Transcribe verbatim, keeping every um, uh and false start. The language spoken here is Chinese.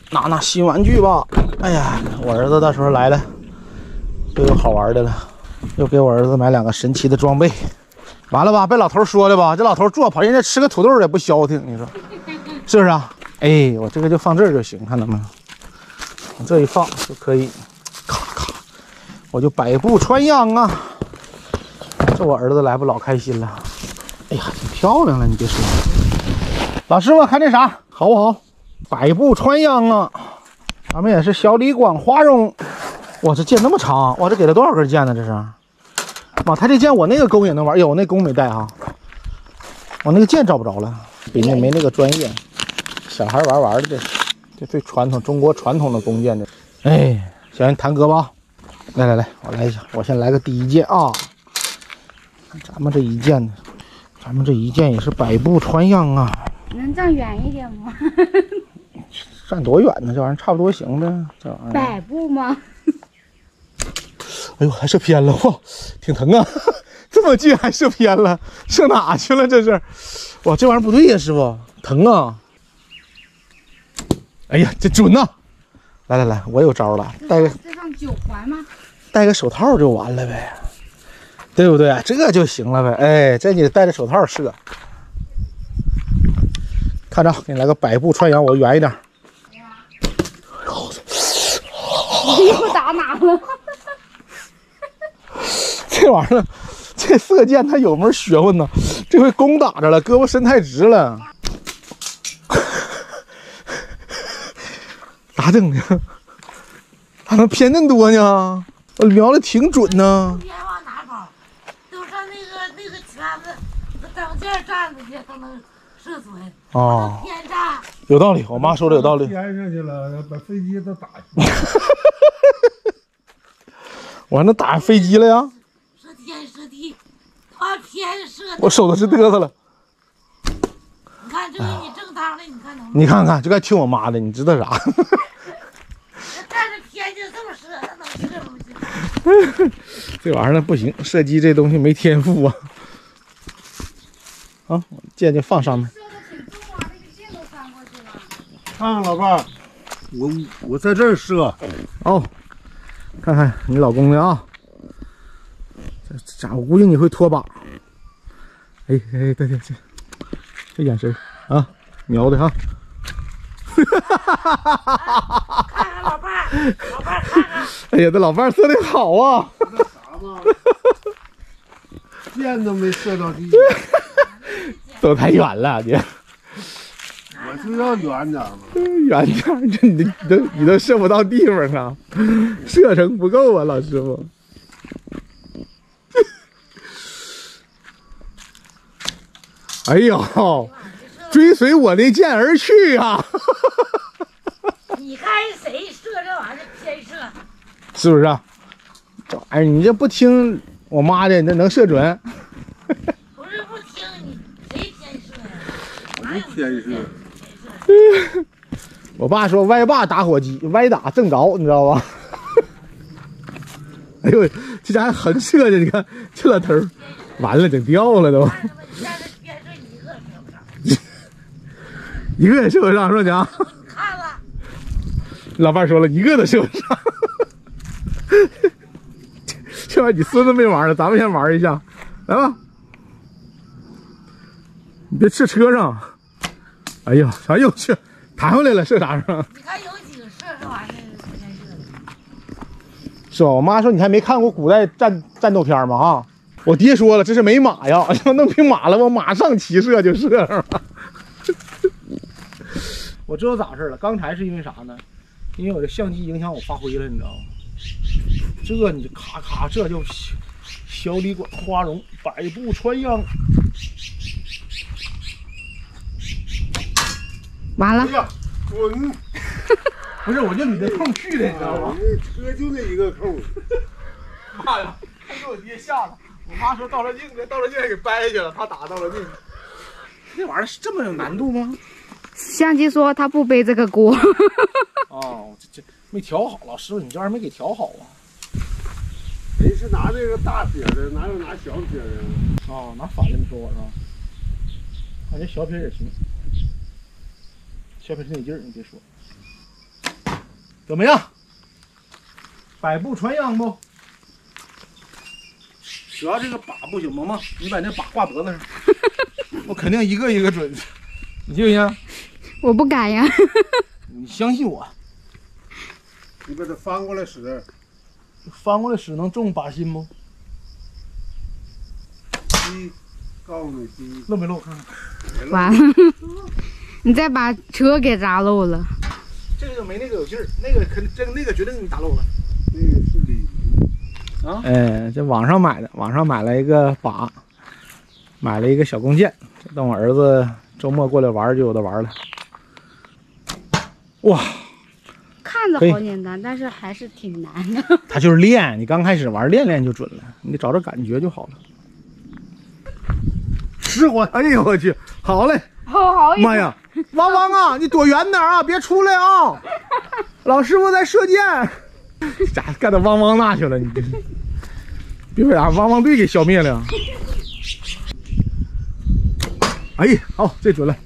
拿拿新玩具吧。哎呀，我儿子到时候来了，又有好玩的了，又给我儿子买两个神奇的装备。完了吧？被老头说了吧？这老头坐跑人家吃个土豆也不消停，你说是不是啊？哎，我这个就放这儿就行，看到没有？我这一放就可以，咔咔，我就百步穿杨啊！这我儿子来不老开心了。哎呀，挺漂亮了，你别说。老师傅看这啥好不好？百步穿杨啊！咱们也是小李广花荣。哇，这剑那么长，哇，这给了多少根剑呢？这是。妈，他这剑我那个弓也能玩，哟，我那弓没带哈，我那个剑找不着了，比那没那个专业。小孩玩玩的，这这最传统中国传统的弓箭的。哎，小人弹胳膊，来来来，我来一下，我先来个第一箭啊。咱们这一箭呢，咱们这一箭也是百步穿杨啊。 能站远一点吗？ 站多远呢？这玩意儿差不多行的，这玩意儿。 百步吗？ 哎呦，还射偏了哇，挺疼啊！这么近还射偏了，射哪去了？这是，哇，这玩意儿不对呀，师傅，疼啊！哎呀，这准呐、啊！来来来，我有招了，戴个这上九环吗？ 戴个手套就完了呗，对不对？这就行了呗。哎，这你得戴着手套射。看着，给你来个百步穿杨，我远一点。 衣服打哪了？ 这玩意儿，这射箭它有门学问呢。这回弓打着了，胳膊伸太直了，咋整呢？咋能偏那多呢？我瞄的挺准呢。 别往哪跑，都上那个那个圈子等这儿站着去都能射准。 哦， 偏站。 有道理，我妈说的有道理。 天上去了，把飞机都打去。 我还能打飞机了呀？ 射天射地，他偏射。 我手都是嘚瑟了。 你看这个你正当的，你看能？ 你看看，就该听我妈的，你知道啥？ 但是偏就这么射，那能射出去？ 这玩意儿不行，射击这东西没天赋啊。啊，箭就放上面。 射的挺重啊，那个箭都翻过去了。 看看老伴儿，我我在这儿射。 哦，看看你老公的啊，这咋？我估计你会拖把。哎哎，对对对，这眼神啊，瞄的哈。 看看老伴儿，老伴儿看看。 哎呀，这老伴儿射的好啊！ 那啥嘛，箭都没射到地， 走太远了，你我就要远点嘛。 远点，这你你都你都射不到地方啊，射程不够啊，老师傅。哎呦，追随我那箭而去啊！ 你看谁射这玩意儿偏射？ 是不是啊？这玩意儿你这不听我妈的，那能射准？ 不是不听你，谁偏射呀？ 我就偏射。 我爸说歪把打火机，歪打正着，你知道吧？哎呦，这家还横射的，你看这老头儿，完了整掉了都。 但是偏射一个射不上。 一个也射不上，说娘。 看了。 老伴说了一个都射不上。这玩意儿你孙子没玩呢，咱们先玩一下，来吧。你别射车上。哎呦，哎呦去，弹回来了，射啥上？ 你看有几个射这玩意儿偏射的？ 是吧？我妈说你还没看过古代战战斗片吗？哈，我爹说了，这是没马呀，要弄匹马了，我马上骑射就射上了。我知道咋回事了，刚才是因为啥呢？因为我的相机影响我发挥了，你知道吗？这你咔咔，这就小李广花荣，百步穿杨。 完了。 哎呀，准！ 不是，我就捋着空去的，你知道吗？ 车就那一个扣。 妈呀！还给我爹吓的。我妈说倒着镜子，倒着镜还给掰去了，他打倒着镜。这玩意儿是这么有难度吗？ 相机说他不背这个锅。 哦，这这没调好，老师傅，你这玩意儿没给调好啊？ 人是拿那个大撇的，哪有拿小撇的？ 哦，拿反了，你说我是吧？感觉小撇也行，小撇挺得劲儿，你别说。 怎么样？百步穿杨不？主要这个靶不行，萌萌，你把那靶挂脖子上，我肯定一个一个准，你信不信？ 我不敢呀。 你相信我。 你把它翻过来使， 翻过来使能中靶心不？ 一，告诉你第一， 漏没漏？看看。 完了，你再把车给砸漏了。 这个就没那个有劲儿，那个肯这个那个绝对给你打漏了。 那个是李啊，哎，这网上买的，网上买了一个靶，买了一个小弓箭，等我儿子周末过来玩就有的玩了。哇， 看着好简单，但是还是挺难的。 他就是练，你刚开始玩练练就准了，你得找着感觉就好了。是我，哎呦我去，好嘞， 哦，好妈呀，汪汪啊，你躲远点啊，别出来啊！老师傅在射箭，家伙干到汪汪那去了，你这别被俺汪汪队给消灭了。哎，好，这准了。